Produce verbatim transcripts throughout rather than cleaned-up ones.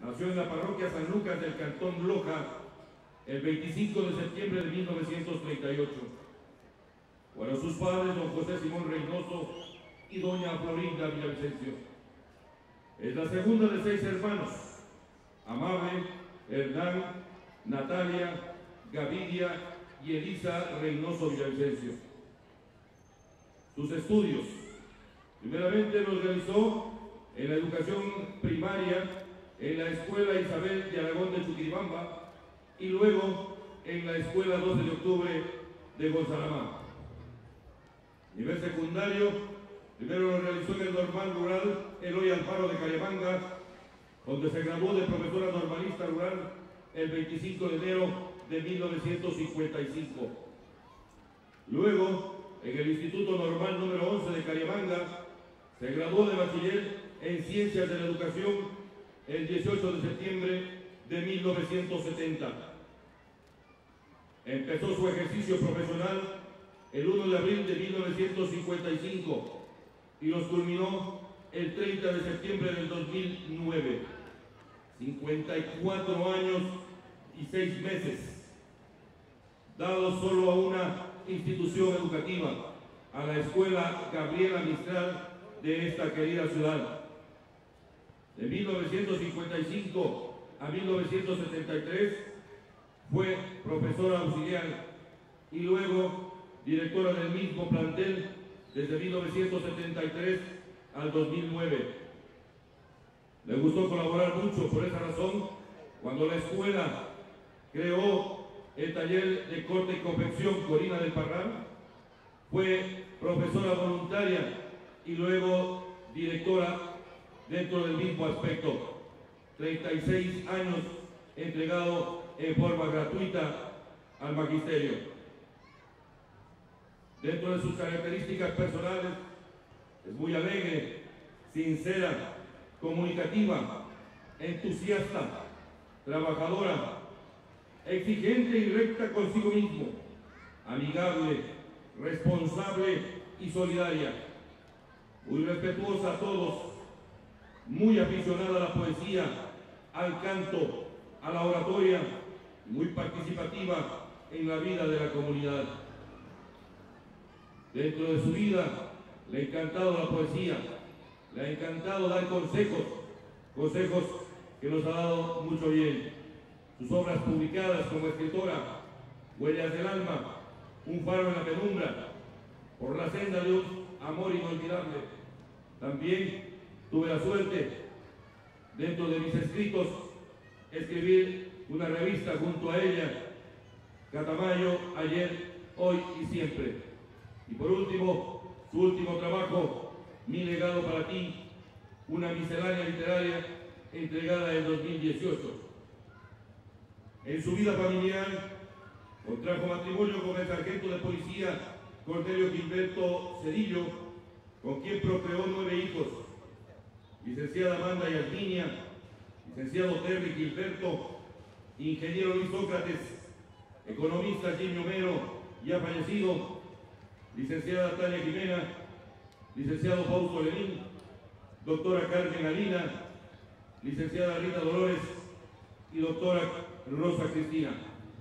Nació en la parroquia San Lucas del Cantón Loja el veinticinco de septiembre de mil novecientos treinta y ocho. Fueron sus padres don José Simón Reynoso y doña Florinda Villavicencio. Es la segunda de seis hermanos: Amable, Hernán, Natalia, Gavidia y Elisa Reynoso Villavicencio. Sus estudios: primeramente los realizó en la educación primaria en la Escuela Isabel de Aragón de Chuquibamba y luego en la Escuela doce de octubre de Gonzalamá. Nivel secundario, primero lo realizó en el Normal Rural Eloy Alfaro de Cariamanga, donde se graduó de profesora normalista rural el veinticinco de enero de mil novecientos cincuenta y cinco. Luego, en el Instituto Normal número once de Cariamanga, se graduó de bachiller en Ciencias de la Educación el dieciocho de septiembre de mil novecientos setenta. Empezó su ejercicio profesional el uno de abril de mil novecientos cincuenta y cinco y los culminó el treinta de septiembre del dos mil nueve. cincuenta y cuatro años y seis meses, dados solo a una institución educativa, a la Escuela Gabriela Mistral de esta querida ciudad. De mil novecientos cincuenta y cinco a mil novecientos setenta y tres fue profesora auxiliar y luego directora del mismo plantel desde mil novecientos setenta y tres al dos mil nueve. Le gustó colaborar mucho, por esa razón, cuando la escuela creó el taller de corte y confección Corina del Parral, fue profesora voluntaria y luego directora dentro del mismo aspecto. treinta y seis años entregado en forma gratuita al magisterio. Dentro de sus características personales, es muy alegre, sincera, comunicativa, entusiasta, trabajadora, exigente y recta consigo mismo, amigable, responsable y solidaria, muy respetuosa a todos, muy aficionada a la poesía, al canto, a la oratoria, muy participativa en la vida de la comunidad. Dentro de su vida le ha encantado la poesía, le ha encantado dar consejos, consejos que nos ha dado mucho bien. Sus obras publicadas como escritora: Huellas del alma, Un faro en la penumbra, Por la senda de un amor inolvidable. También tuve la suerte, dentro de mis escritos, escribir una revista junto a ella: Catamayo, ayer, hoy y siempre. Y por último, su último trabajo, Mi legado para ti, una miscelánea literaria entregada en dos mil dieciocho. En su vida familiar, contrajo matrimonio con el sargento de policía Cornelio Gilberto Cedillo, con quien procreó nueve hijos: licenciada Amanda Yasminia, licenciado Terry Gilberto, ingeniero Luis Sócrates, economista Jimmy Homero, ya fallecido, licenciada Tania Jimena, licenciado Fausto Lenín, doctora Carmen Alina, licenciada Rita Dolores y doctora Rosa Cristina.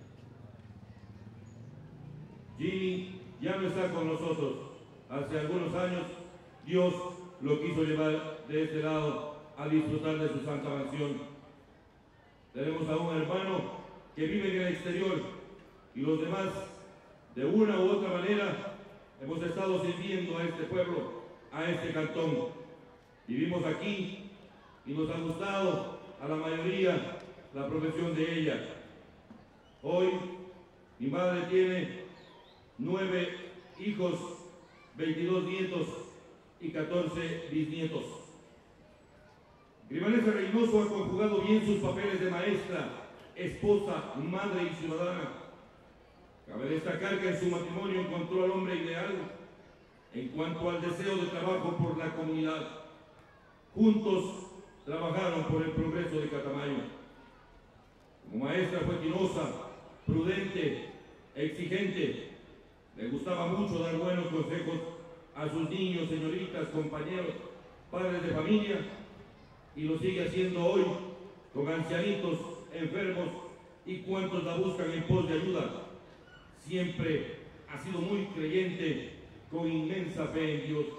Jimmy ya no está con nosotros. Hace algunos años Dios lo quiso llevar de este lado a disfrutar de su santa mansión. Tenemos a un hermano que vive en el exterior y los demás, de una u otra manera, hemos estado sirviendo a este pueblo, a este cantón. Vivimos aquí y nos ha gustado a la mayoría la profesión de ella. Hoy mi madre tiene nueve hijos, veintidós nietos y catorce bisnietos. Grimanesa Reynoso ha conjugado bien sus papeles de maestra, esposa, madre y ciudadana. Cabe destacar que en su matrimonio encontró al hombre ideal en cuanto al deseo de trabajo por la comunidad. Juntos trabajaron por el progreso de Catamayo. Como maestra fue tinosa, prudente, exigente. Le gustaba mucho dar buenos consejos a sus niños, señoritas, compañeros, padres de familia, y lo sigue haciendo hoy con ancianitos, enfermos y cuantos la buscan en pos de ayuda. Siempre ha sido muy creyente, con inmensa fe en Dios.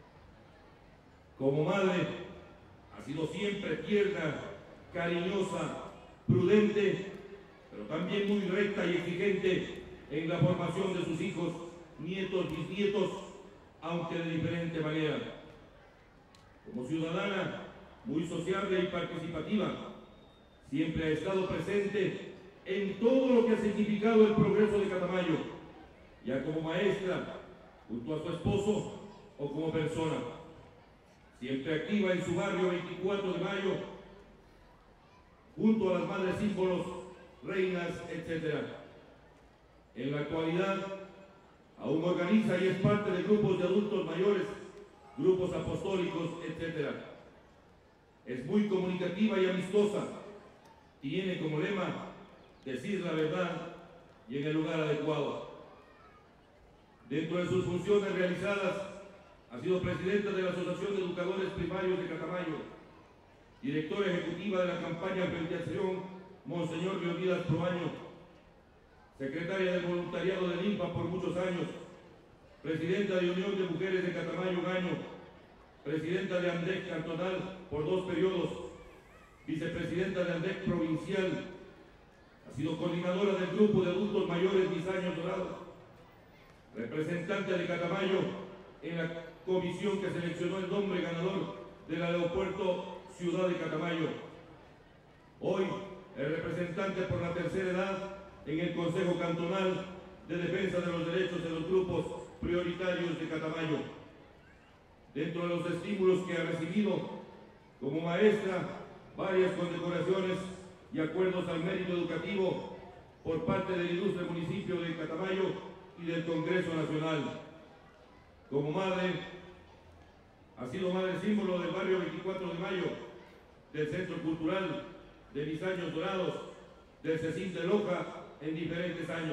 Como madre, ha sido siempre tierna, cariñosa, prudente, pero también muy recta y exigente en la formación de sus hijos, nietos, bisnietos, aunque de diferente manera. Como ciudadana, muy sociable y participativa, siempre ha estado presente en todo lo que ha significado el progreso de Catamayo, ya como maestra, junto a su esposo o como persona. Siempre activa en su barrio veinticuatro de mayo, junto a las madres símbolos, reinas, etcétera. En la actualidad, aún organiza y es parte de grupos de adultos mayores, grupos apostólicos, etcétera. Es muy comunicativa y amistosa. Tiene como lema decir la verdad y en el lugar adecuado. Dentro de sus funciones realizadas, ha sido presidenta de la Asociación de Educadores Primarios de Catamayo, directora ejecutiva de la campaña Alfabetización Monseñor Leonidas Proaño, secretaria del voluntariado del I N P A por muchos años, presidenta de Unión de Mujeres de Catamayo Gaño, presidenta de ANDEC cantonal por dos periodos, vicepresidenta de ANDEC provincial, ha sido coordinadora del grupo de adultos mayores Mis Años Dorados, representante de Catamayo en la comisión que seleccionó el nombre ganador del aeropuerto Ciudad de Catamayo. Hoy, el representante por la tercera edad en el Consejo Cantonal de Defensa de los Derechos de los Grupos Prioritarios de Catamayo. Dentro de los estímulos que ha recibido como maestra, varias condecoraciones y acuerdos al mérito educativo por parte del ilustre municipio de Catamayo y del Congreso Nacional. Como madre, ha sido madre símbolo del barrio veinticuatro de mayo, del Centro Cultural, de Mis Años Dorados, del CECIN de Loja en diferentes años.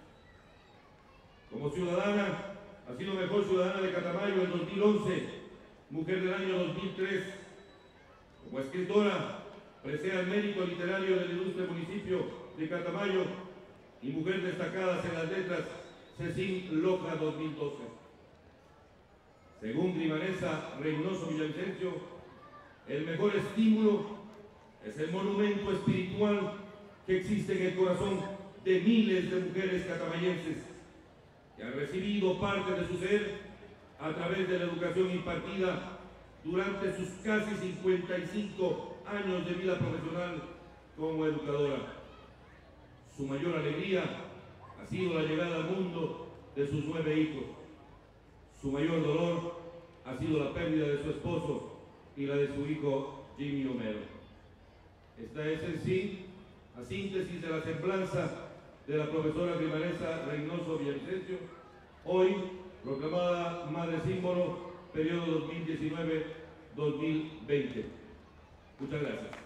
Como ciudadana, ha sido mejor ciudadana de Catamayo en dos mil once, mujer del año dos mil tres. Como escritora, presea el mérito literario del ilustre municipio de Catamayo y mujer destacadas en las letras CECIN Loja dos mil doce. Según Grimanesa Reynoso Villavicencio, el mejor estímulo es el monumento espiritual que existe en el corazón de miles de mujeres catamayenses que han recibido parte de su ser a través de la educación impartida durante sus casi cincuenta y cinco años de vida profesional como educadora. Su mayor alegría ha sido la llegada al mundo de sus nueve hijos. Su mayor dolor ha sido la pérdida de su esposo y la de su hijo Jimmy Homero. Esta es en sí la síntesis de la semblanza de la profesora Grimanesa Reynoso Villavicencio, hoy proclamada Madre Símbolo, periodo dos mil diecinueve dos mil veinte. Muchas gracias.